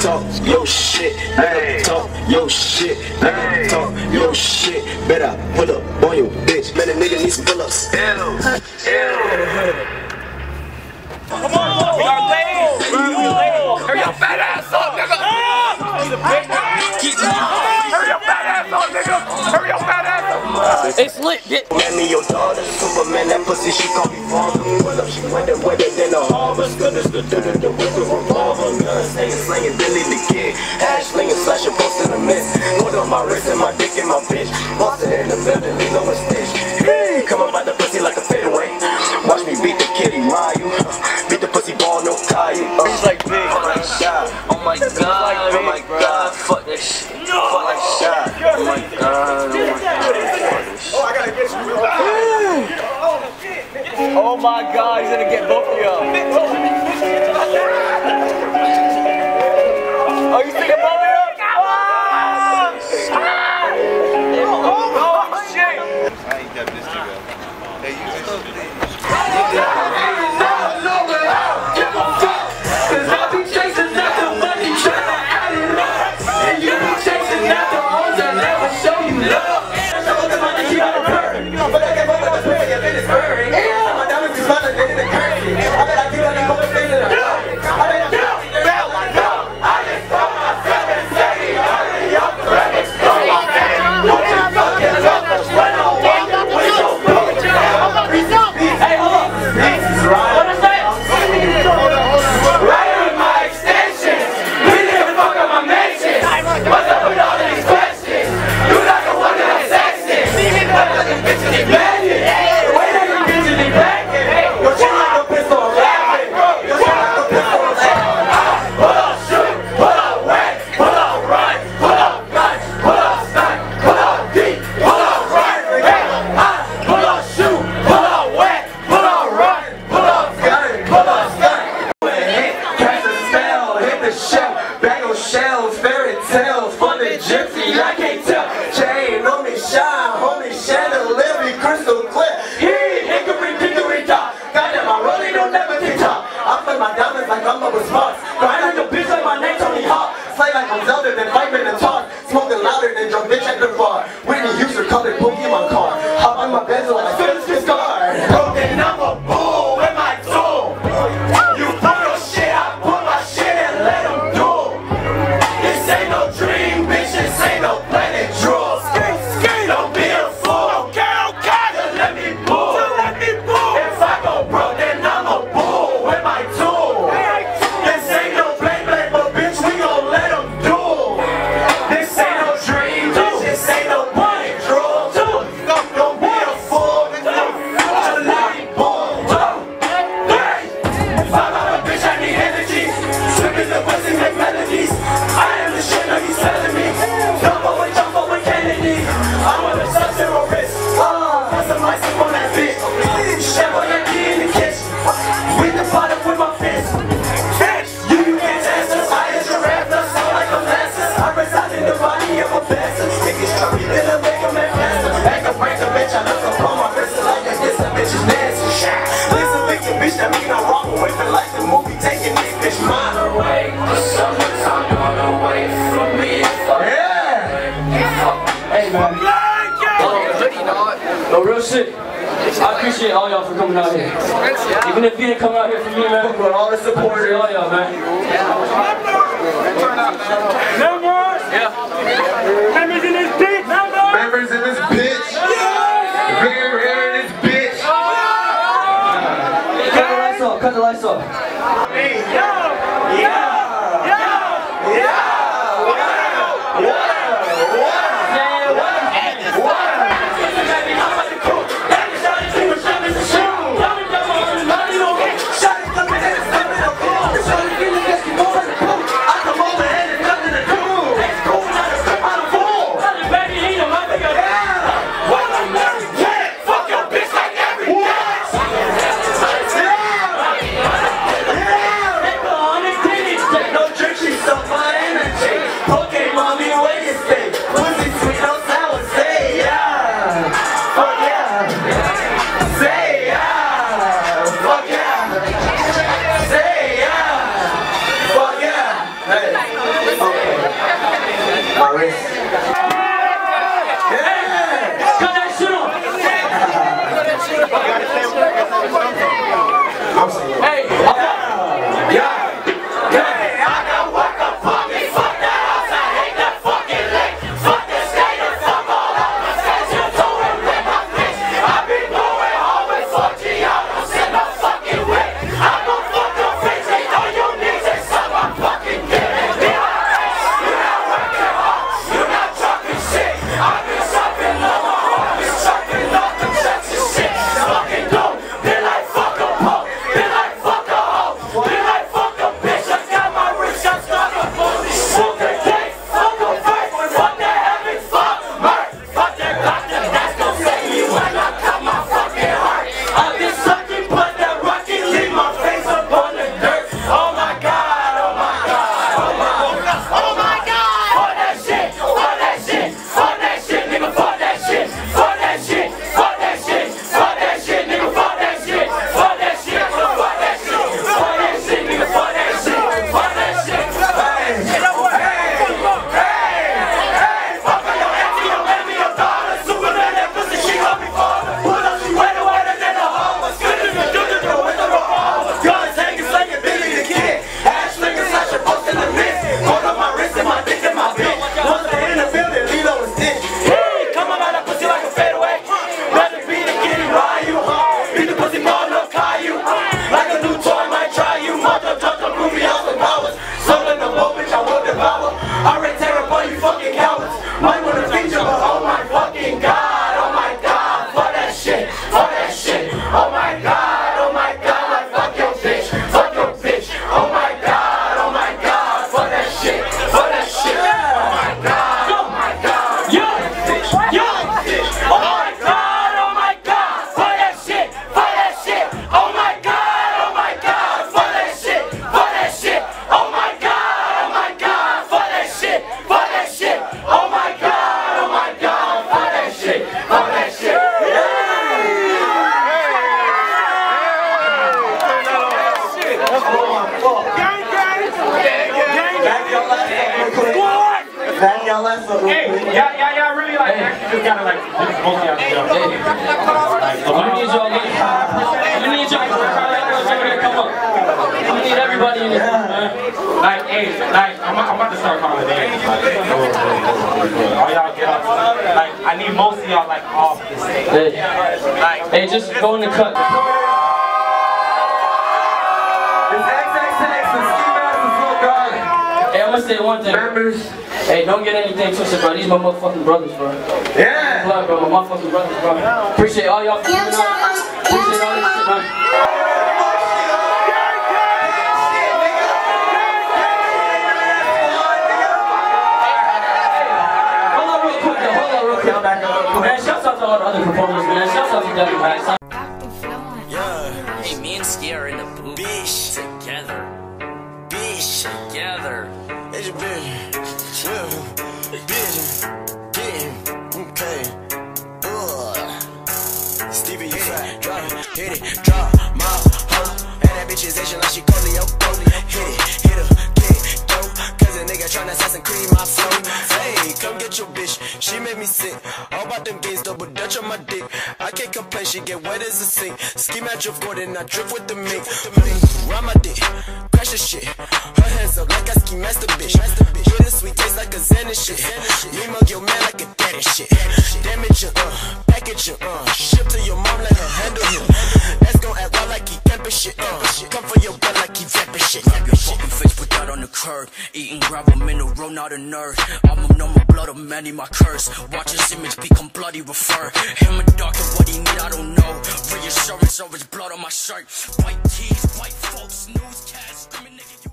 talk your shit, nigga. Talk your shit, nigga. Talk your shit. Better pull up on your bitch. Man, a nigga need some pull-ups. Come on, we are late. Hurry your fat ass up, nigga. Hurry your fat ass up, nigga. Hurry your fat ass up. It's lit, bitch. Man, me your daughter, Superman, that pussy, she call me father. Pull up, she went wetter than a harvest. Goodness, the with the revolver. Gun slinging, Billy the Kid. Ash slinging, slashing, posting a miss. Gold on my wrist and my dick in my bitch. Boss it in the building, lean over stitch. Hey, come up by the pussy like a fadeaway. Watch me beat the kitty, Ryu. Beat the pussy ball, no Caillou. He's like big. Oh my god. Oh my god. Oh my god. Fuck that shit. Fuck like shot. Oh my god. Oh my god. Oh, I gotta get you. Oh my god, he's gonna get both of y'all. Oh, you think about it? Oh shit! I ain't got this to go. Hey, you just No, real shit. I appreciate all y'all for coming out here. Even if you didn't come out here for me, man, but all the support to all y'all, man. Members! Yeah. Members in this bitch! members in this bitch. Here in this bitch. Cut the lights off. Cut the lights off. just gotta like mostly out the jump. I'm gonna need y'all. I'm gonna need y'all. Come up. I'm gonna need everybody in this room, man. Like, hey, like, I'm about to start calling names. Like, all y'all get off. Like, I need most of y'all like off the stage. Hey, just go in the cut. It's XXX, the Ski Mask is Lil God. Hey, I'm gonna say one thing. Members. Hey, don't get anything twisted, bro. These my motherfucking brothers, bro. Yeah. Blood, bro. My motherfucking brothers, bro. Appreciate all y'all for coming out. Appreciate all this shit, man. Man, shouts out to all the other performers, man. Shouts out to Debbie, man. Hey, me and Ski are in the booth. Bitch. Together. Bitch. Together. It's your bitch. Okay. Stevie, you fat. Drop it. Hit it. Drop my hoe. And that bitch is Asian like she Colio. Hit it. Hit her. Get it. Go. Cause a nigga tryna Assassin's Creed my flow. Hey, come get your bitch. She made me sick. All about them games, double dutch on my dick. I can't complain, she get wet as a sink. Ski match of Gordon, I drip with the mink. Ride my dick, crash the shit. Her hands up like I ski master bitch. Get a sweet taste like a Zen and shit. Me mug your man like a dad and shit. Damage her, package her, ship to your mom, let her handle him. That's gon' act wild like he camping shit. Come for your butt like he rapping shit. Grab your fucking face, put that on the curb. Eating gravel, mineral, not a nerd. I'm no more blood of man in my curse. Watch his image become bloody, refer him a doctor, what he need, I don't know. Reassurance over his blood on my shirt. White tees, white folks, newscast, screaming nigga, you